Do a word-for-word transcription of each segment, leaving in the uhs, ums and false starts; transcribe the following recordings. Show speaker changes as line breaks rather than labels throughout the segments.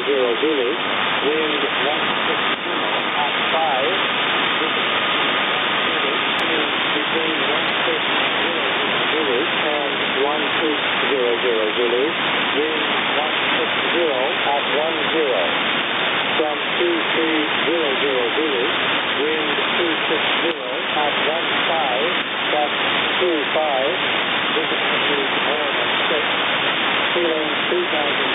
zero Zulu, wind one six zero at five, between one six zero Zulu and one two zero zero Zulu, wind one six zero at one zero. From two three zero zero Zulu, wind two six zero at one five, that's two five, visibility more than six, feeling two thousand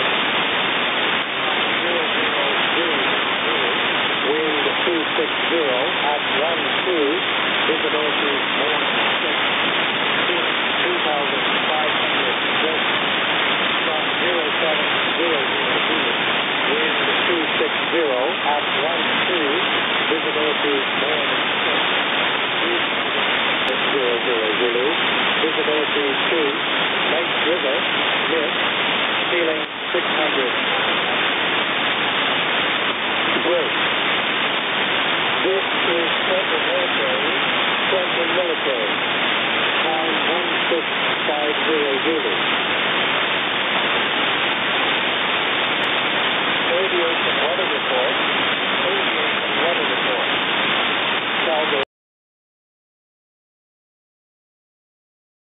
zero zero zero Zulu, wind two six zero at one two, visibility more than six, feeling two thousand five hundred west, from zero seven zero zero Zulu, wind two six zero at one two, visibility more than six, zero zero Zulu, visibility two, Lake River, mist, feeling six hundred. Great. This is Central Military, Central Military, time one six five zero Zulu.